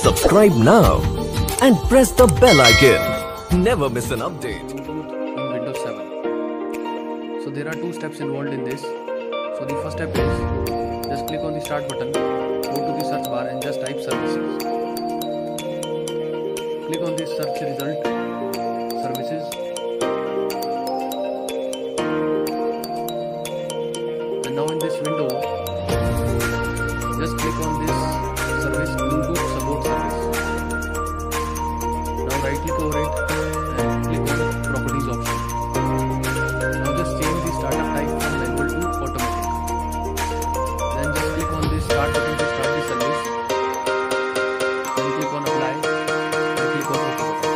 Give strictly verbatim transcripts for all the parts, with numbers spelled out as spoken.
Subscribe now and press the bell icon. Never miss an update. In Windows seven. So there are two steps involved in this. So the first step is just click on the start button, go to the search bar and just type services. Click on the search result, services, and now in this window just click on this service, Bluetooth support service. Now right click over it and click on properties option. Now just change the startup type from manual to automatic. Then just click on this start button to start the service. Then click on apply and click on OK button.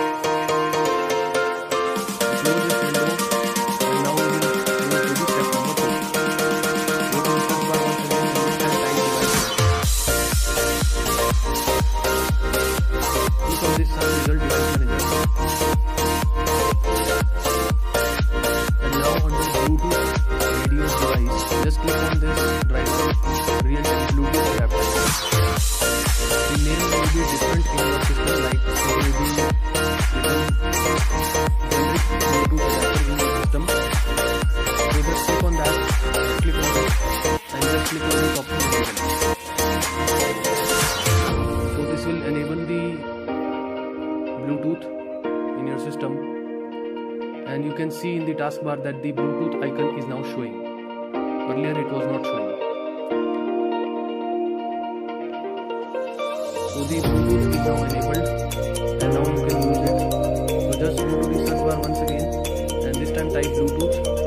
Close this window and now we will move to the step number two. Go to the search bar once again and this time type device. Click on this search result device manager. And now under Bluetooth radio device, just click on this driver, real-time Bluetooth adapter. The name will be different in your system, like it will be written generic Bluetooth adapter in your system. So just click on that, click on it, and just click on this option to connect. So this will enable the Bluetooth in your system, and you can see in the taskbar that the Bluetooth icon is now showing. Earlier it was not showing. So the Bluetooth is now enabled and now you can use it. So just go to the search bar once again and this time type Bluetooth